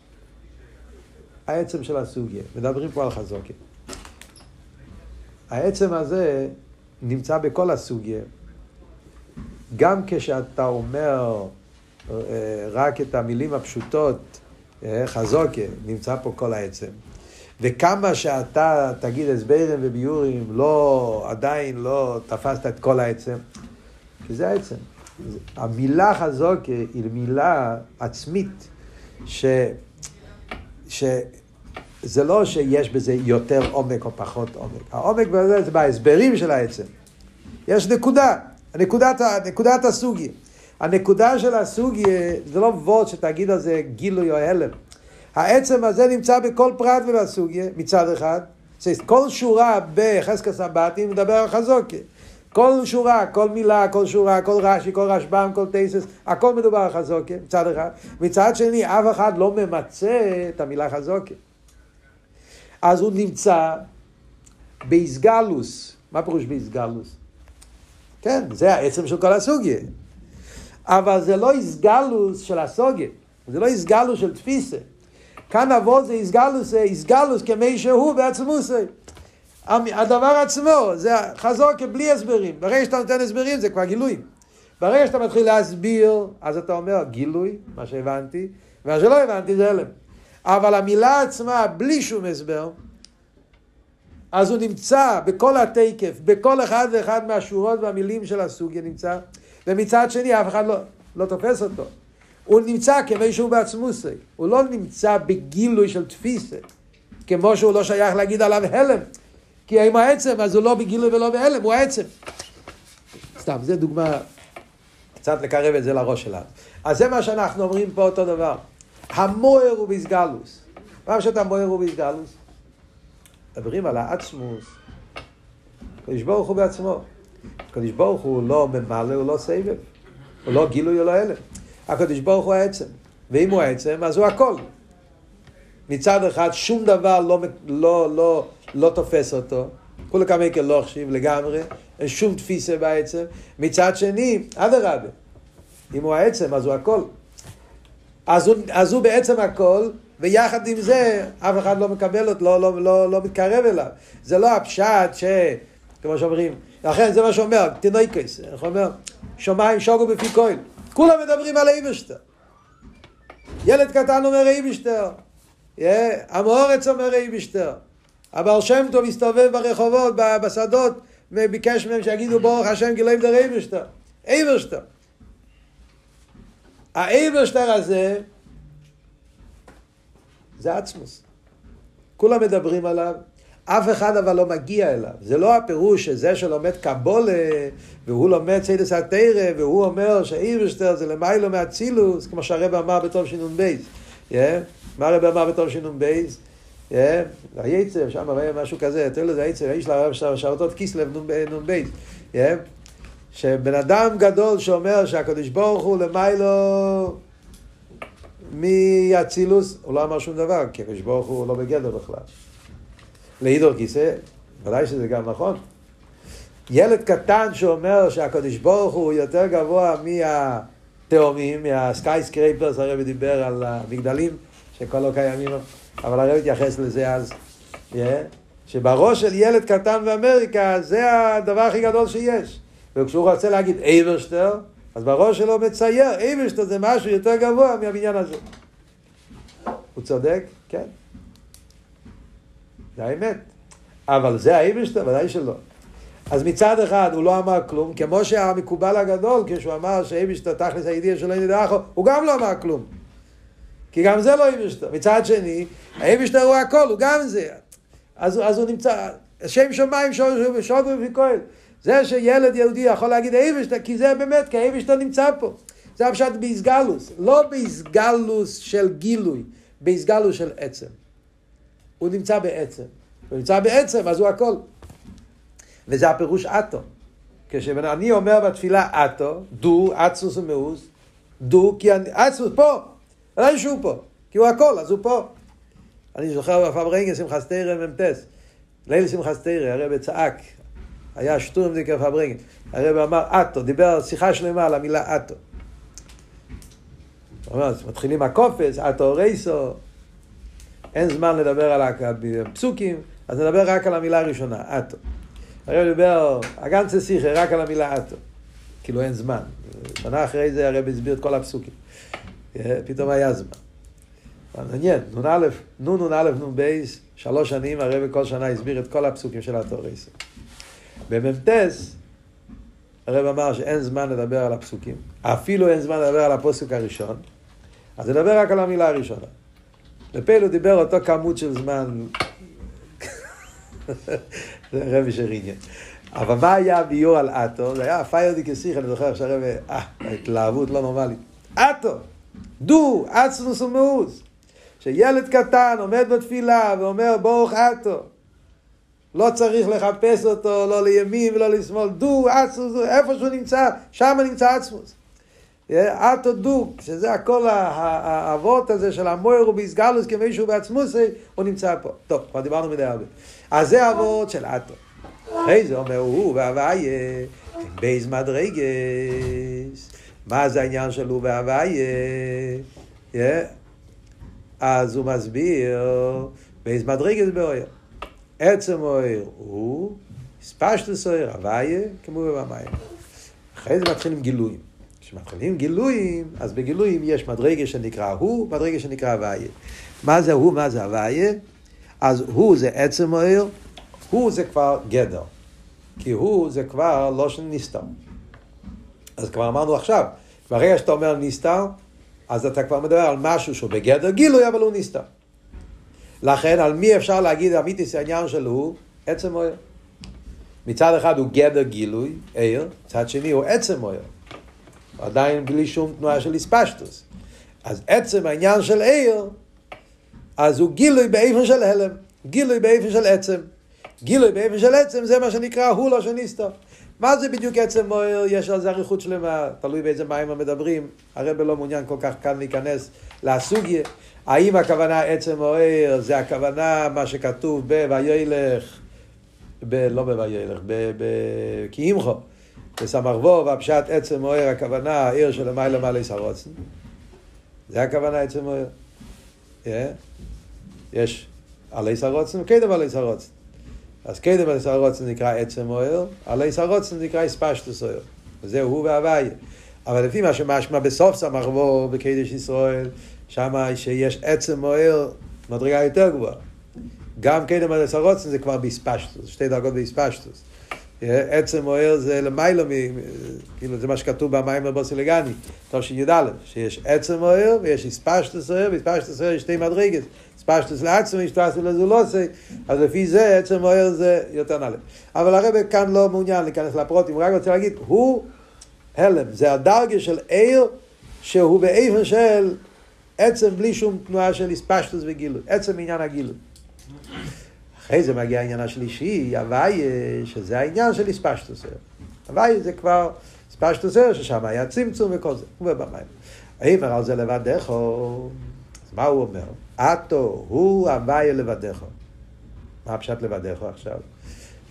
העצם של הסוגיה. מדברים פה על חזוקיה. העצם הזה נמצא בכל הסוגיה. גם כשאתה אומר רק את המילים הפשוטות, חזוקיה, נמצא פה כל העצם. וכמה שאתה תגיד הסברים וביורים, לא, עדיין לא תפסת את כל העצם. כי זה העצם. המילה חזוקיה היא מילה עצמית, זה לא שיש בזה יותר עומק או פחות עומק. העומק בזה זה בהסברים של העצם. יש נקודה, נקודת הסוגיה. הנקודה של הסוגיה זה לא וורט שתגיד על זה גילוי או הלם. העצם הזה נמצא בכל פרט ובסוגיה, מצד אחד. כל שורה בחזקת סבתי מדבר על חזוקיה. כל שורה, כל מילה, כל שורה, כל רש"י, כל רשב"ם, כל תייסס, הכל מדובר על חזוקיה, מצד אחד. מצד שני, אף אחד לא ממצה את המילה חזוקיה. אז הוא נמצא בהסגלוס. מה פירוש בהסגלוס? כן, זה העצם של כל הסוגיה. אבל זה לא הסגלוס של הסוגיה. זה לא הסגלוס של תפיסה. כאן עבוד זה הסגלוס כמי שהוא בעצמוס. הדבר עצמו, זה חזוקיה בלי הסברים. ברגע שאתה נותן הסברים זה כבר גילוי. ברגע שאתה מתחיל להסביר, אז אתה אומר גילוי, מה שהבנתי, ומה שלא הבנתי זה הלם. אבל המילה עצמה, בלי שום הסבר, אז הוא נמצא בכל התקף, בכל אחד ואחד מהשורות והמילים של הסוגיה נמצא, ומצד שני אף אחד לא תופס אותו. הוא נמצא כמי שהוא בעצמוס, הוא לא נמצא בגילוי של תפיסה, כמו שהוא לא שייך להגיד עליו הלם, כי אם העצם, אז הוא לא בגילוי ולא בהלם, הוא העצם. סתם, זה דוגמה, קצת לקרב את זה לראש שלנו. אז זה מה שאנחנו אומרים פה אותו דבר. המוער הוא בהסגלוס. מה שאתה מוער הוא בהסגלוס? מדברים על העצמוס. הקדוש ברוך הוא בעצמו. הקדוש ברוך הוא לא ממלא, הוא לא סבב. הוא לא גילוי, הוא לא הלם. הקדוש ברוך הוא העצם. ואם הוא העצם, אז הוא הכל. מצד אחד, שום דבר לא תופס אותו. כולה כמה יקל לא חשיב לגמרי. אין שום תפיסה בעצם. מצד שני, אדרבה. אם הוא העצם, אז הוא הכל. אז הוא בעצם הכל, ויחד עם זה, אף אחד לא מקבל אותו, לא מתקרב אליו. זה לא הפשט כמו שאומרים, לכן זה מה שאומר, תינוקס, אנחנו אומר, שמיים שוגו בפי כהן. כולם מדברים על אייבשטר. ילד קטן אומר אייבשטר. המאורץ אומר אייבשטר. הבעל שם טוב הסתובב ברחובות, בשדות, ביקש מהם שיגידו ברוך השם גילוי דר אייבשטר. אייבשטר. האייבשטר הזה, זה עצמוס. כולם מדברים עליו, אף אחד אבל לא מגיע אליו. זה לא הפירוש שזה שלומד קבולה, והוא לומד סיידס התורה, והוא אומר שאייבשטר זה למיילו מהצילוס, כמו שהרב אמר בטוב שינון בייס. מה הרב אמר בטוב שינון בייס? היצר, שם רואה משהו כזה, תראו לזה היצר, האיש לרב שרתות כיסלב נון בייס. שבן אדם גדול שאומר שהקדוש ברוך הוא למיילו מהצילוס, הוא לא אמר שום דבר, כי הקדוש ברוך הוא לא בגדר בכלל. להידור כיסא, ודאי שזה גם נכון. ילד קטן שאומר שהקדוש ברוך הוא יותר גבוה מהתאומים, מהסקייסקרייפרס, הרב דיבר על המגדלים שכל לא קיימים, אבל הרב התייחס לזה אז, שבראש של ילד קטן באמריקה זה הדבר הכי גדול שיש. וכשהוא רוצה להגיד אייברשטר, אז בראש שלו מצייר, אייברשטר זה משהו יותר גבוה מהבניין הזה. הוא צודק? כן. זה האמת. אבל זה האייברשטר? ודאי שלא. אז מצד אחד הוא לא אמר כלום, כמו שהמקובל הגדול, כשהוא אמר שאייברשטר תכלס הידיעה שלו אין דאחו, הוא גם לא אמר כלום. כי גם זה לא אייברשטר. מצד שני, האייברשטר הוא הכל, הוא גם זה. אז הוא נמצא, שם שמיים שוגו ופיקויל. זה שילד יהודי יכול להגיד אייברשטר, כי זה באמת, כי האייברשטר נמצא פה. זה הפשט בהסגלוס, לא בהסגלוס של גילוי, בהסגלוס של עצם. הוא נמצא בעצם. הוא נמצא בעצם, אז הוא הכל. וזה הפירוש אטו. כשאני אומר בתפילה אטו, דו, אצוס ומאוס, דו, כי אצוס פה. לא שהוא פה, כי הוא הכל, אז הוא פה. אני זוכר בפברנגן שמחת תרא ממתס. ליל שמחת תרא, הרב צעק. היה שטורם דיקר פברנגן. הרב אמר אטו, דיבר שיחה שלמה על המילה אטו. הוא אומר, מתחילים הקופס, אטו רייסו. אין זמן לדבר על הפסוקים, אז נדבר רק על המילה הראשונה, אטו. הרב דיבר, הגנצה שיחה, רק על המילה אטו. כאילו אין זמן. שנה אחרי זה הרב הסביר את כל הפסוקים. פתאום היה זמן. מעניין, נון א' נון בייס, 3 שנים הרב כל שנה הסביר את כל הפסוקים של התורס. בממתס, הרב אמר שאין זמן לדבר על הפסוקים, אפילו אין זמן לדבר על הפסוק הראשון, אז נדבר רק על המילה הראשונה. לפעמים הוא דיבר אותו כמות של זמן, זה רבי שריניה. אבל מה היה ביור על אטו? זה היה פיירדי כסיך, אני זוכר שהרב, ההתלהבות לא נורמלית. אטו, דו, אצנוס ומאוס. שילד קטן עומד בתפילה ואומר ברוך אטו. לא צריך לחפש אותו, לא לימין ולא לשמאל. דו, אצנוס, איפה שהוא נמצא, שם נמצא אצנוס. אטו דו, שזה הכל האבות הזה של המויר ובסגלוס כמישהו בעצמוס, הוא נמצא פה. טוב, כבר דיברנו מדי הרבה. אז זה האבות של אטו. אחרי זה אומר הוא והוויה, בייז מדרגס. מה זה העניין שלו והוויה? אז הוא מסביר, בייז מדרגס באויר. עצם אויר הוא, ספשטוס אויר, הוויה, כמו במים. אחרי זה מתחילים גילויים. כשמתחילים גילויים, אז בגילויים יש מדרגה שנקרא הוא, מדרגה שנקרא הוויה. מה זה הוא, מה זה הוויה? אז הוא זה עצם אויר, הוא זה כבר גדר. כי הוא זה כבר לא של נסתר. אז כבר אמרנו עכשיו, ברגע שאתה אומר נסתר, אז אתה כבר מדבר על משהו שהוא בגדר גילוי, אבל הוא נסתר. לכן, על מי אפשר להגיד אמיתיס העניין שלו הוא עצם אויר. מצד אחד הוא גדר גילוי, איר, מצד שני הוא עצם אויר. עדיין בלי שום תנועה של הספשטוס. אז עצם העניין של איר, אז הוא גילוי באיפן של הלם, גילוי באיפן של עצם. גילוי באיפן של עצם זה מה שנקרא הוא לא שנסתר. מה זה בדיוק עצם אויר? יש על זה אריכות שלמה, תלוי באיזה מים מדברים. הרב לא מעוניין כל כך כאן להיכנס לסוגיה. האם הכוונה עצם אויר זה הכוונה מה שכתוב בוילך, לא בוילך, כאימחו, בסמרבו, והפשט עצם אויר הכוונה העיר של המיילה מעלי סרוצן. זה הכוונה עצם אויר. יש עלי סרוצן וקדם עלי סרוצן. אז קדם עלי סרוצן נקרא עצם אויר, עלי סרוצן נקרא הספשטוס אויר. וזה הוא והוויה. אבל לפי מה שמשמע בסוף סמרבו בקדש ישראל, שמה שיש עצם אויר מדרגה יותר גבוהה. גם קדם עלי סרוצן זה כבר בהספשטוס, 2 דרגות בהספשטוס. עצם אויר זה למעלה, כאילו זה מה שכתוב במים הבוסילגני, טוב שידע, שיש עצם אויר ויש הספשטוס אויר, והספשטוס אויר יש 2 מדרגות. ספשטוס לעצמי, הספשטוס לזולוסי, אז לפי זה עצם אויר זה יותר נעלה. אבל הרב כאן לא מעוניין להיכנס לפרוטים, הוא רק רוצה להגיד, הוא הלם, זה הדרגה של איר שהוא באיפן של עצם בלי שום תנועה של הספשטוס וגילוי, עצם עניין הגילוי. אחרי זה מגיע העניין השלישי, הוויה, שזה העניין של הספשטוס. הוויה זה כבר הספשטוס, ששם היה צמצום וכל זה, הוא במים. האם על זה לבדך, אז מה הוא אומר? אטו, הוא הוויה לבדך. מה הפשט לבדך עכשיו?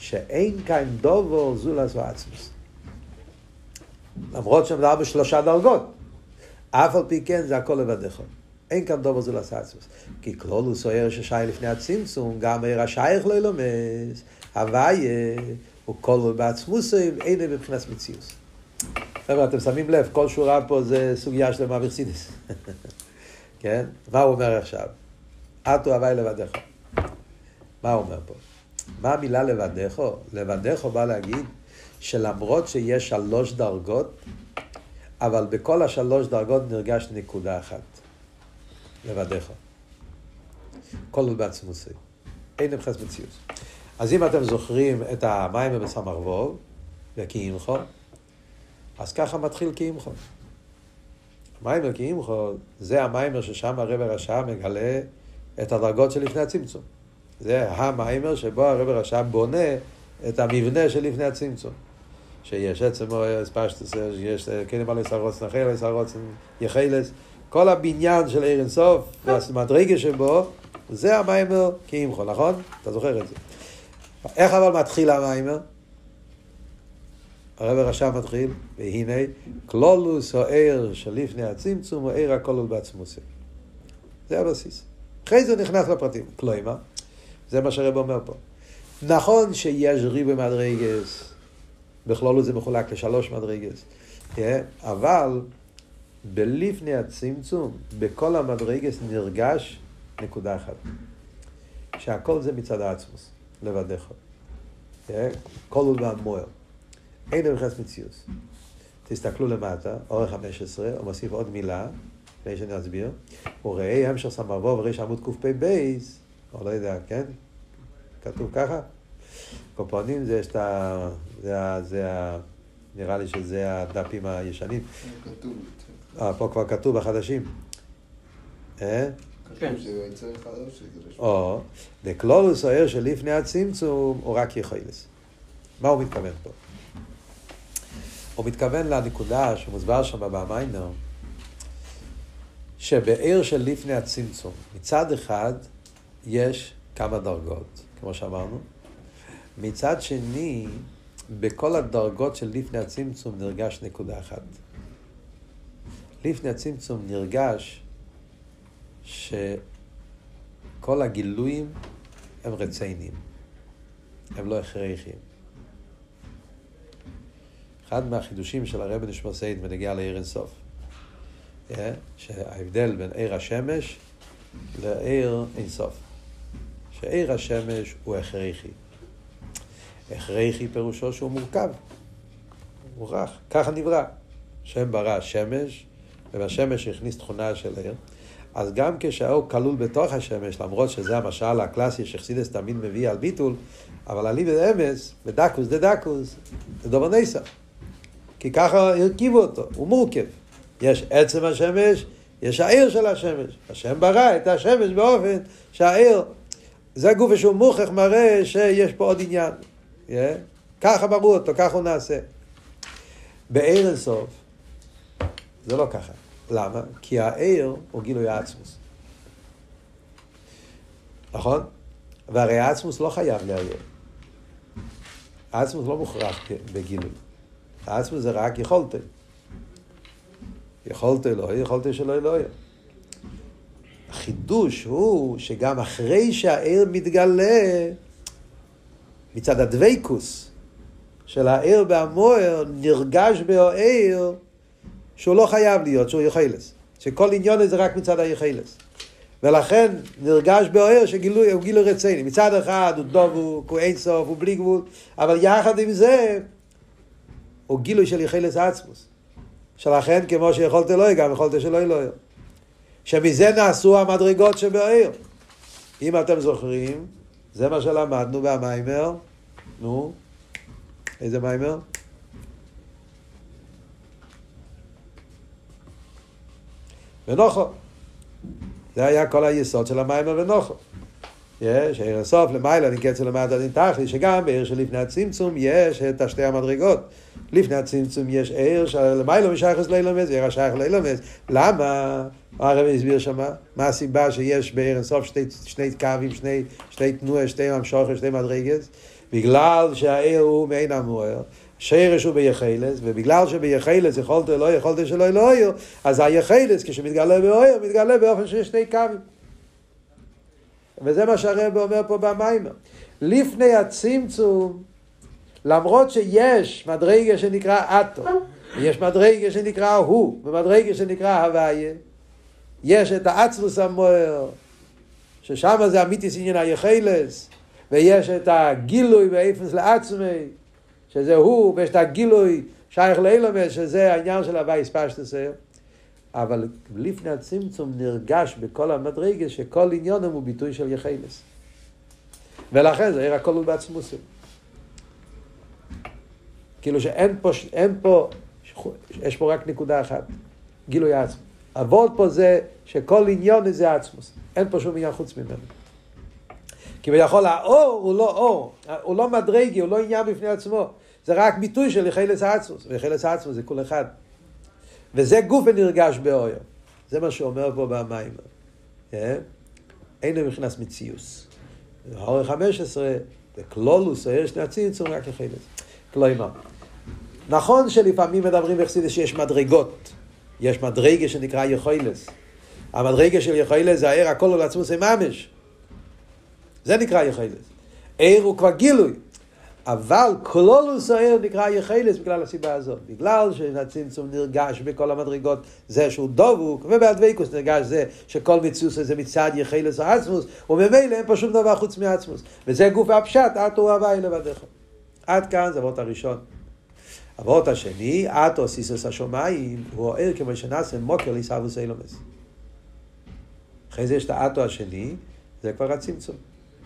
שאין כאן דובר זולס ועצמוס. למרות שמדבר בשלושה דרגות, אף על פי כן זה הכל לבדך. אין כאן דובר זולס ועצמוס. כי כלולוס הוא עיר ששייך לפני הצמצום, גם עיר השייך לא ילומס, הוויה הוא כלול בעצמוסים, אין מבחינת מציאוס. חבר'ה, אתם שמים לב, כל שורה פה זה סוגיה שלמה בחסידות. כן? מה הוא אומר עכשיו? אתו הווי לבדך. מה הוא אומר פה? מה המילה לבדך? לבדך בא להגיד שלמרות שיש 3 דרגות, אבל בכל 3 דרגות נרגש נקודה אחת. לבדך. כלול בעצמוסים. אין מבחינת מציאוס. אז אם אתם זוכרים את המים בסמ"ך וו, וקיימכו, אז ככה מתחיל קיימכו. המיימר קיימכו זה המיימר ששם הרב הרש"ב מגלה את הדרגות של לפני הצמצום. זה המיימר שבו הרב הרש"ב בונה את המבנה של לפני הצמצום. שיש עצם פשטוס, שיש כלים על ישרוץ נחל, ישרוץ יחילס, כל הבניין של עיר אינסוף והמדרגה שבו, זה המיימר קיימכו, נכון? אתה זוכר את זה. איך אבל מתחיל המיימר? הרב הרש"ב מתחיל, והנה, כלולוס או עיר שלפני הצמצום, או עיר הכלול בעצמוסים. זה הבסיס. אחרי זה נכנס לפרטים. כלומר, זה מה שהרב אומר פה. נכון שיש ריבוי מדרגס, בכלולוס זה מחולק ל3 מדרגס, אבל בלפני הצמצום, בכל המדרגס נרגש נקודה אחת. שהכל זה מצד העצמוס, לבדך. כלול והמוער. אין מבחינת מציאוס. תסתכלו למטה, אורך 15, הוא מוסיף עוד מילה, לפני שנסביר. הוא ראה המשך סמ"ך וו וריש עמוד קפ"ב, או לא יודע, כן? כתוב ככה. קופונים זה יש את ה... נראה לי שזה הדפים הישנים. כתוב. פה כבר כתוב בחדשים. כתוב שזה יצא חדש, שזה רשום. או, לכלולוס העיר שלפני הצמצום הוא רק יחילס. מה הוא מתכוון פה? הוא מתכוון לנקודה שמוסבר שם במיימר, שבעיר של לפני הצמצום, מצד אחד יש כמה דרגות, כמו שאמרנו, מצד שני, בכל הדרגות של לפני הצמצום נרגש נקודה אחת. לפני הצמצום נרגש שכל הגילויים הם רציניים, הם לא הכרחיים. אחד מהחידושים של הרב נשמע סייד בנגיע לעיר אינסוף, שההבדל בין עיר השמש לעיר אינסוף, שעיר השמש הוא הכרחי. הכרחי פירושו שהוא מורכב, מוכרח, ככה נברא. שם ברא שמש, ובשמש הכניס תכונה של עיר. אז גם כשהאור כלול בתוך השמש, למרות שזה המשל הקלאסי שחסידס תמיד מביא על ביטול, אבל עלי באמס, בדקוס דקוס, זה דבר ניסה. כי ככה הרכיבו אותו, הוא מורכב. יש עצם השמש, יש העיר של השמש. השם ברא את השמש באופן שהעיר, זה גוף שהוא מוכח מראה שיש פה עוד עניין. ככה בראו אותו, ככה הוא נעשה. בעיר אינסוף, זה לא ככה. למה? כי העיר הוא גילוי העצמוס. נכון? והרי העצמוס לא חייב להעיר. העצמוס לא מוכרח בגילוי. העצמוס זה רק יכולת. יכולת אלוהי, יכולת שלא אלוהי. החידוש הוא שגם אחרי שהעיר מתגלה, מצד הדוויקוס של העיר בהמוער, נרגש בעיר שהוא לא חייב להיות, שהוא יחילס. שכל עניון זה רק מצד היחילס. ולכן נרגש בעיר שגילוי, הוא גילוי רציני. מצד אחד הוא דבוק, הוא אין סוף, הוא בלי גבול, אבל יחד עם זה, הוא גילוי של יחילס עצמוס. שלכן כמו שיכולת אלוהי, גם יכולת שלא אלוהי. שמזה נעשו המדרגות שבעיר. אם אתם זוכרים, זה מה שלמדנו במיימר. נו, איזה מיימר? ונוחו. זה היה כל היסוד של המיימר ונוחו. שעיר הסוף למעלה נקרא למטה דין תכלי, שגם בעיר שלפני הצמצום יש את שתי המדרגות. לפני הצמצום יש עיר שלמעלה משייכס לאילומס, עיר השייך לאילומס. למה? הרב הסביר שמה, מה הסיבה שיש בעיר הסוף שני קווים, שני תנועה, שתי ממשוכר, שתי מדרגות, בגלל שהעיר הוא מעין המוער, שרש הוא ביחלס, ובגלל שביחלס יכולת לא יכולת שלא לא עיר, אז היחלס כשמתגלה באויר, מתגלה באופן שיש שני קווים. וזה מה שהרב אומר פה במיימר. לפני הצמצום, למרות שיש מדרגה שנקרא אטו, ויש מדרגה שנקרא הוא, ומדרגה שנקרא הוויה, יש את העצמוס המוער, ששם זה אמיתיס עניין היחלס, ויש את הגילוי באיפנס לעצמי, שזה הוא, ויש את הגילוי שייך לאילומס, שזה העניין של הווייס פשטוס. אבל לפני הצמצום נרגש בכל המדרגה שכל עניון הוא ביטוי של יחלס. ולכן זה הכל הוא בעצמוסים. כאילו שאין פה, יש פה רק נקודה אחת, גילוי העצמוס. אבל פה זה שכל עניון זה העצמוס. אין פה שום עניין חוץ ממנו. כי ביכול האור הוא לא אור, הוא לא מדרגי, הוא לא עניין בפני עצמו. זה רק ביטוי של יחלס העצמוס, ויחלס העצמוס זה כל אחד. וזה גוף ונרגש באויר. זה מה שאומר פה במיימר. אין מבחינת מציאוס. האור 15, זה כלולוס, האור שני הצמצום רק יחלס. כלומר, נכון שלפעמים מדברים בחסידות שיש מדרגות. יש מדרגה שנקרא יחלס. המדרגה של יחלס זה העיר הכל לעצמוס ממש. זה נקרא יחלס. עיר הוא כבר גילוי. אבל כלולוס העיר נקרא יחלס בגלל הסיבה הזאת. בגלל שהצמצום נרגש בכל המדרגות זה שהוא דבוק, ובהדבקות נרגש זה שכל מציאות זה מצד יחלס העצמוס, וממילא אין פה שום דבר חוץ מהעצמוס. וזה גוף הפשט, אתו הווי לבדך. עד כאן זה הוות הראשון. הוות השני, אתו סיסוס השומיים, הוא העיר כמו שנעשה מוקר ליסבוס אילומס. אחרי זה יש את האתו השני, זה כבר הצמצום.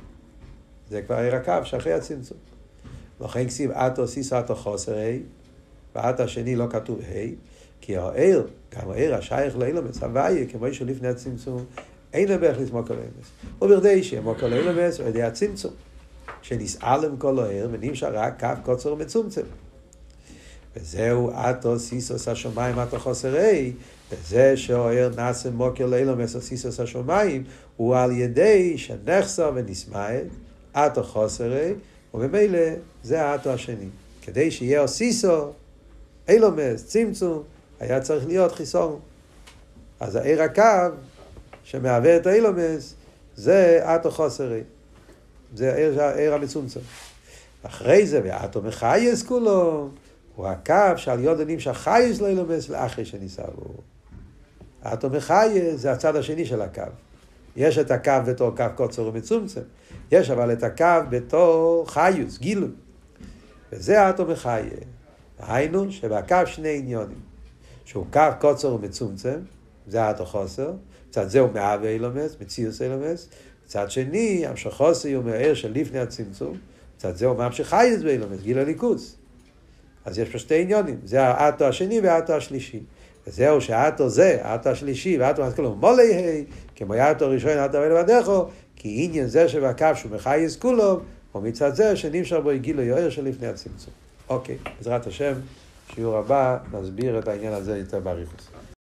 זה כבר העיר הקו שאחרי הצמצום. לכן כסיב אתו סיסו אתו חוסר ה' ואתו השני לא כתוב ה', כי העיר, גם העיר השייך לאילומס, הוויה, כמו שלפני הצמצום, אין לבך לסמוק על אילומס. ובכדי שימוק על אילומס, על ידי הצמצום, שנסעלם כל העיר, ונמשך רק קו קוצר ומצומצם. וזהו אתו סיסוס השומיים אתו חוסר ה', וזה שהעיר נעשה מוקר לאילומס או סיסוס השומיים, הוא על ידי שנחסר ונסמאל, אתו חוסר ה', ובמילא זה האתו השני. כדי שיהיה אוסיסו, אילומס, צמצום, היה צריך להיות חיסון. אז העיר הקו שמהווה את האילומס, זה אתו חוסרי. זה העיר המצומצם. אחרי זה, ואתו מחייס כולו, הוא הקו שעל יודנים שחייס לאילומס לאחרי שניסבו. אתו מחייס זה הצד השני של הקו. יש את הקו בתור קו קוצר ומצומצם. יש אבל את הקו בתור חיוס, גילוי. וזה האטו מחיה. היינו שבקו שני עניונים. שהוא קו קוצר ומצומצם, זה האטו חוסר. מצד זה הוא מהווה אילומס, מציאוס אילומס. מצד שני, המשך חוסר הוא מהעיר של לפני הצמצום. מצד זה הוא מהמשך חייס באילומס, גיל הליכוס. אז יש פה שתי עניונים. זה האטו השני והאטו השלישי. וזהו שהאטו זה, האטו השלישי, והאטו כלומר מולי, כמו האטו הראשון, האטו ולבדךו, כי עניין זה שבקו שהוא מחייס כולו, או מצד זה שנמשך בו גילו יויר של לפני הצמצום. אוקיי, בעזרת השם, שיעור הבא, נסביר את העניין הזה יותר באריכות.